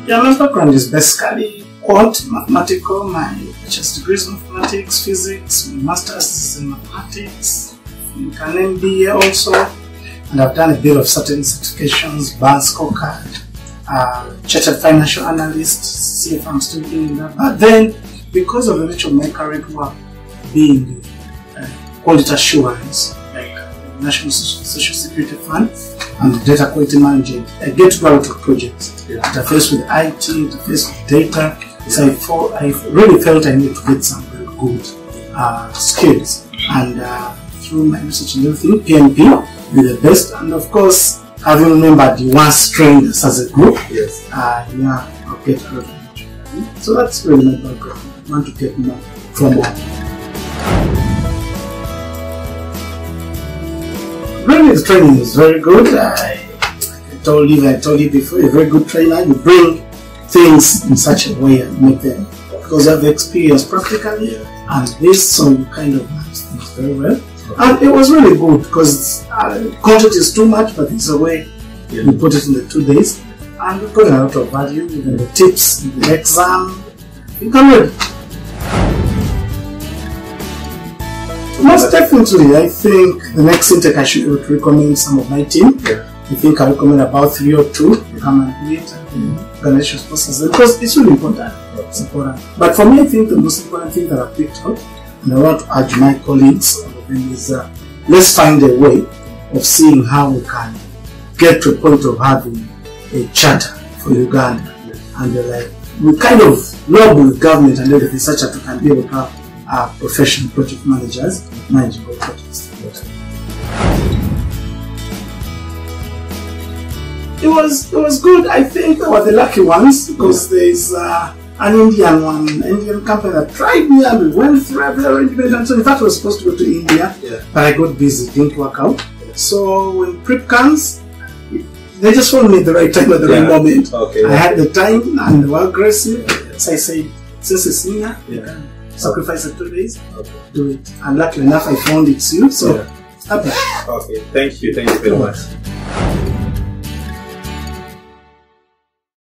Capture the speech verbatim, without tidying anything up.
Yeah, my background is basically quant, mathematical. My bachelor's degree is in mathematics, physics, my master's is in mathematics, an M B A also, and I've done a bit of certain certifications, bar scorecard, uh, chartered financial analyst, see if I'm still doing that. But then, because of the nature of my current work being uh, quality assurance, like the National Social Security Fund and the data quality management, I get to go out of projects. Yeah. That face with I T, that face with data. Yeah. So I, thought, I really felt I needed to get some very good uh, skills. And uh, through my research and everything, P M P with the best. And of course, having remembered you once trained us as a group, yes. uh, yeah, I'll get a lot of it. So that's really my background. I want to get more from that. Really, the training is very good. I, I told you, I told you before, you're a very good trainer. You bring things in such a way and make them, because you have the experience practically, and this, so you kind of manage things very well. And it was really good because uh, content is too much, but it's a way yeah. you put it in the two days, and we got a lot of value, even the tips in the exam. You can read. Most definitely, I think the next intake I should would recommend some of my team. Yeah. I think I recommend about three or two to come and do it and the organization's process because it's really important. It's important. But for me, I think the most important thing that I picked out, and I want to urge my colleagues, is uh, let's find a way of seeing how we can get to a point of having a charter for Uganda. Yeah. And uh, like we kind of lobby with government and everything such that we can be able to have uh, professional project managers managing all projects. It was it was good. I think they were the lucky ones because yeah. there's uh, an Indian one, an Indian company that tried me and we went through every arrangement. And so in fact I was supposed to go to India, yeah. but I got busy, didn't work out. Yeah. So when prep comes, they just phoned me at the right time at the yeah. right moment. Okay, I had the time and they were aggressive. Yeah. So I said, since it's senior, yeah. you can sacrifice it two days, okay. do it. And luckily enough I found it's you, so yeah. happy. Okay, thank you, thank you very much.